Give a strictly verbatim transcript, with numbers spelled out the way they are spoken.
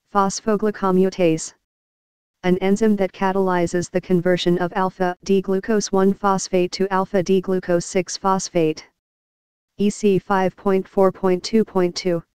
Phosphoglucomutase. An enzyme that catalyzes the conversion of alpha-D glucose one phosphate to alpha-D glucose six phosphate. E C five point four point two point two.